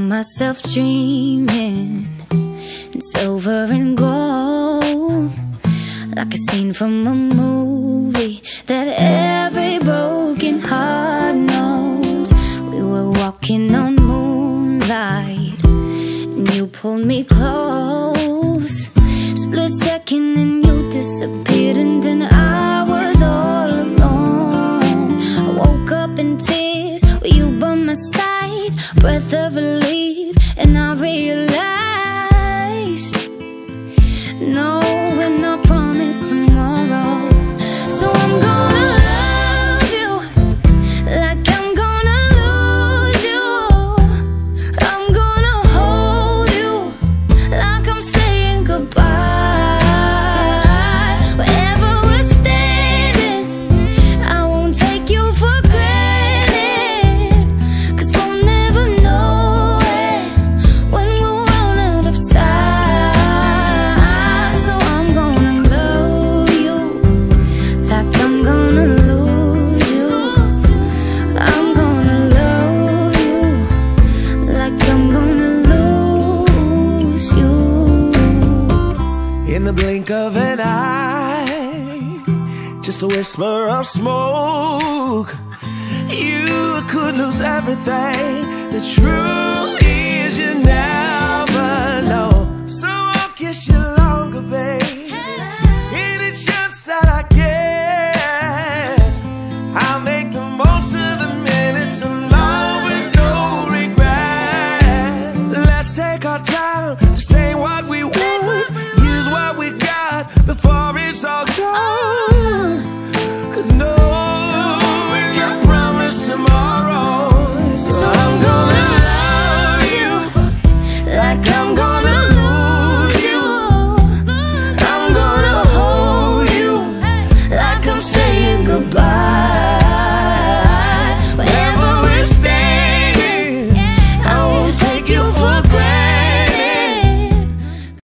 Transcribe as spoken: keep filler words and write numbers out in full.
Found myself dreaming in silver and gold, like a scene from a movie that every broken heart knows. We were walking on moonlight and you pulled me close. Split second and you disappeared, and then I was all alone. I woke up in tears with you by my side, breath of relief, and I realized no, we're not promised tomorrow. So I'm gonna love you like I'm gonna lose you. I'm gonna hold you like I'm saying goodbye. Wherever we're standing, I won't take you for granted, 'cause we'll never know it when we'll run out of time. So I'm gonna love you like I'm gonna lose you. I'm gonna love you like I'm gonna lose you. In the blink of an eye, just a whisper of smoke, you could lose everything. The truth